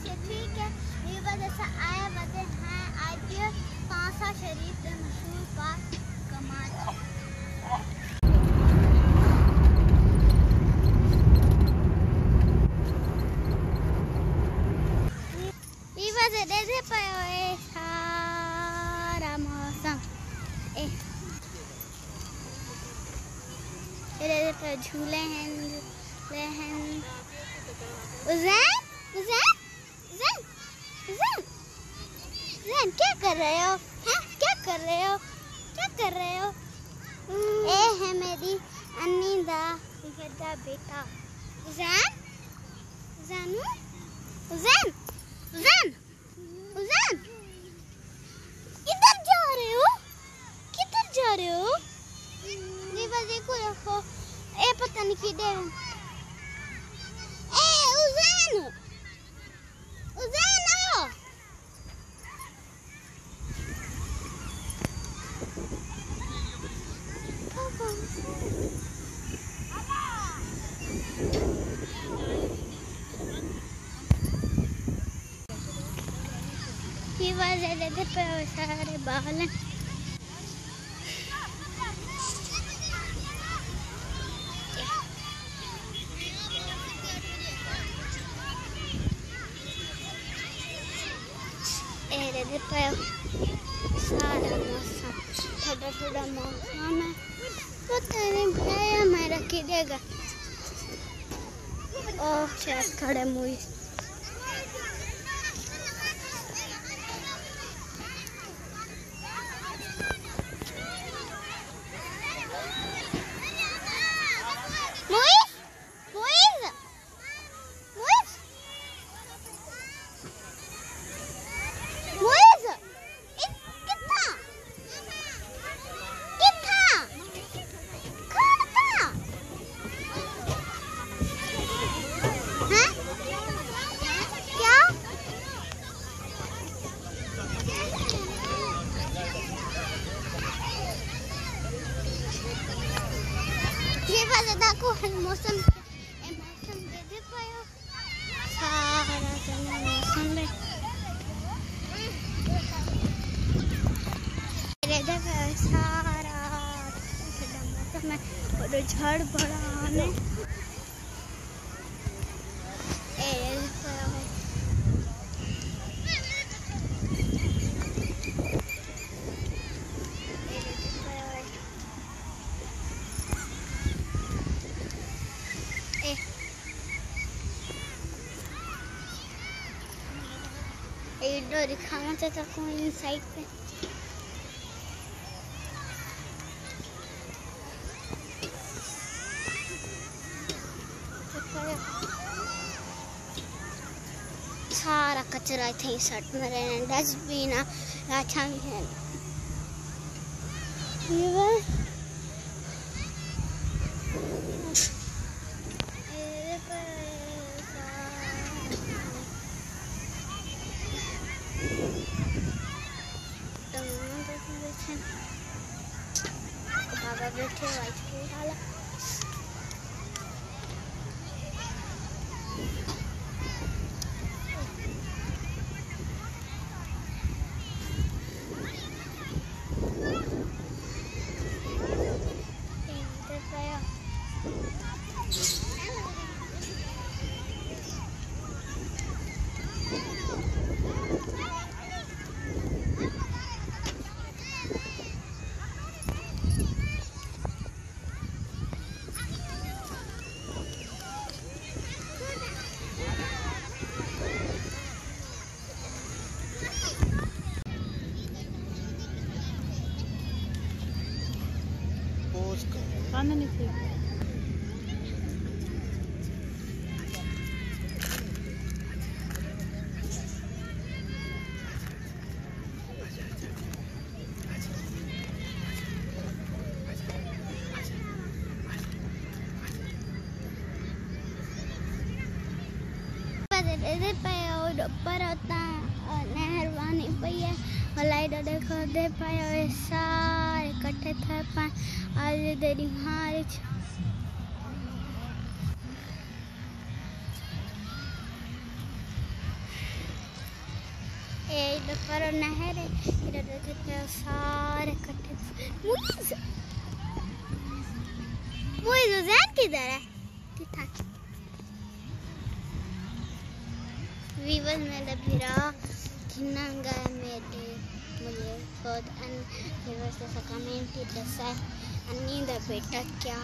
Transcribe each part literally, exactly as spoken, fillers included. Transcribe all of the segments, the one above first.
से ठीक है। ये वजह से आए वजह हैं आज कांसा शरीफ के मशहूर पार्क कमाल। ये वजह दे पे सारा मौसम ए इधर पे झूले हैं झूले हैं। उज़ैन उज़ैन उज़ैन उज़ैन उज़ैन क्या कर रहे हो? हैं क्या कर रहे हो? क्या कर रहे हो? ए है मेरी अन्नी दा दा बेटा उज़ैन उज़ैन उज़ैन उज़ैन उज़ैन किधर जा रहे हो? किधर जा रहे हो? ये वजह को रखो ए पता नहीं किधर ए उज़ैन उज़ैन आओ। ये वजह दे पे सारे बाल हैं। दे पे सारा मौसम थोड़ा थोड़ा मौसम है पता नहीं भैया मेरा किधेगा ओह शायद खड़े मुई मौसम मौसम दे दे पायो सारा जमा मौसम में दे दे पायो सारा मौसम में और झाड़ बड़ा आने ए इधर दिखाना चाहता हूँ इन साइड पे सारा कचरा थे शर्ट में रहने डस्टबिन अच्छा है बाबा बैठे वाइट कलर वाला खाना नहीं थी ऊपर होता नहर पानी पई है मलाई देखो दे पाए सारे इकट्ठे थे पाए आज देरी हार पर नहर है इधर सारे इकट्ठे। मुइज़ मुइज़ ज़ैन किधर है? किधर? वीवर में लभिरा किन्ना गए मेरे मुझे खुद अन वीवर से कमेंट ही दसा अन्नी दा बेटा क्या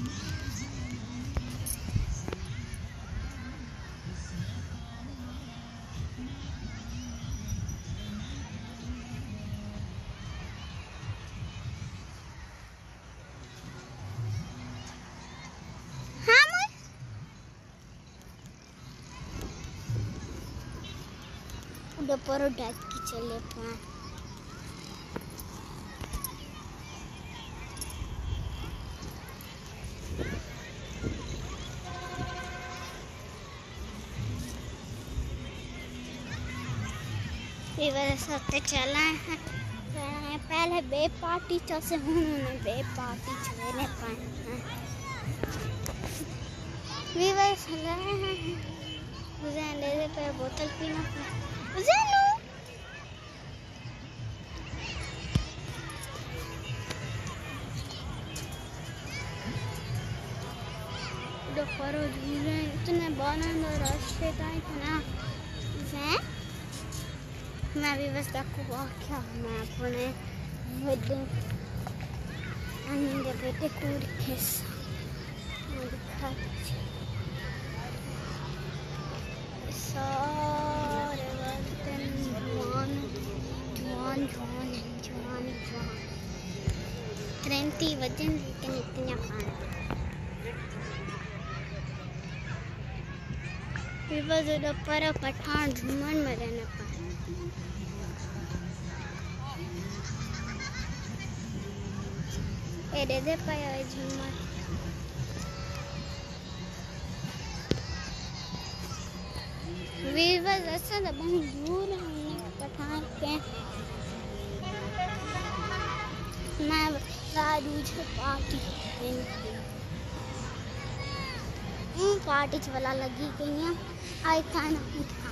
udah poro daki chale pa ये सबसे चला है पहले बे पार्टी से उन्होंने बे पार्टी चले पाए वीवर चला है मुझे ले पे बोतल पीना ज़ैनू दोपहर झूले इतने बानंद रास्ते का इतना ज़ैन मैं भी बस आपको क्या मैं अपने बड़े अन्य बेटे को दिखा सारे बर्तन जवान जवान जवान जवान जवान ट्रेंटी वजन लेकिन इतना खाना फिर बस उधर पर पठान झूमन में रहना पाए ये दे दे पाया झूमर वीवर ऐसा तो बहुत दूर है पठान के मैं राजू छे पार्टी पार्टी वाला लगी गई है आई खाना